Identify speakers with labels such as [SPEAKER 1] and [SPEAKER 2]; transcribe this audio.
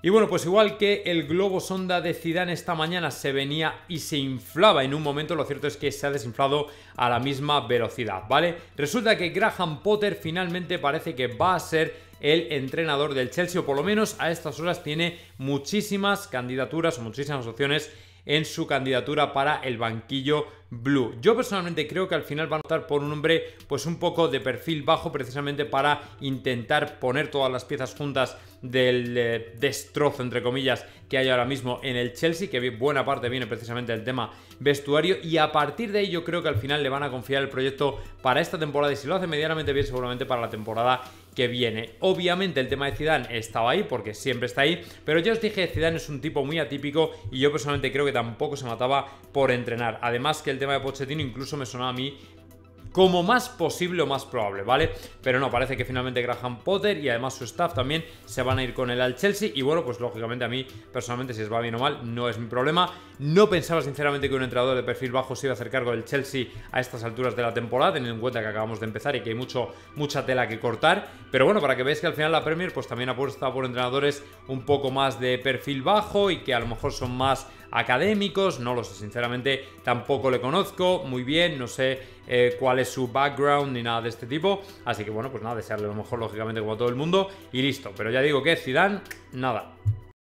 [SPEAKER 1] Y bueno, pues igual que el globo sonda de Zidane esta mañana se venía y se inflaba en un momento, lo cierto es que se ha desinflado a la misma velocidad, ¿vale? Resulta que Graham Potter finalmente parece que va a ser el entrenador del Chelsea, o por lo menos a estas horas tiene muchísimas candidaturas o muchísimas opciones en su candidatura para el banquillo blue. Yo personalmente creo que al final va a optar por un hombre pues un poco de perfil bajo, precisamente para intentar poner todas las piezas juntas del destrozo, entre comillas, que hay ahora mismo en el Chelsea, que buena parte viene precisamente del tema vestuario, y a partir de ahí yo creo que al final le van a confiar el proyecto para esta temporada, y si lo hace medianamente bien seguramente para la temporada que viene. Obviamente el tema de Zidane estaba ahí porque siempre está ahí, pero ya os dije, Zidane es un tipo muy atípico y yo personalmente creo que tampoco se mataba por entrenar. Además que el tema de Pochettino incluso me sonaba a mí como más posible o más probable, ¿vale? Pero no, parece que finalmente Graham Potter y además su staff también se van a ir con él al Chelsea. Y bueno, pues lógicamente a mí, personalmente, si les va bien o mal, no es mi problema. No pensaba sinceramente que un entrenador de perfil bajo se iba a hacer cargo del Chelsea a estas alturas de la temporada, teniendo en cuenta que acabamos de empezar y que hay mucha tela que cortar. Pero bueno, para que veáis que al final la Premier pues también apuesta por entrenadores un poco más de perfil bajo y que a lo mejor son más académicos, no lo sé, sinceramente tampoco le conozco muy bien, no sé cuál es su background ni nada de este tipo, así que bueno, pues nada, desearle lo mejor lógicamente como a todo el mundo y listo, pero ya digo que Zidane, nada.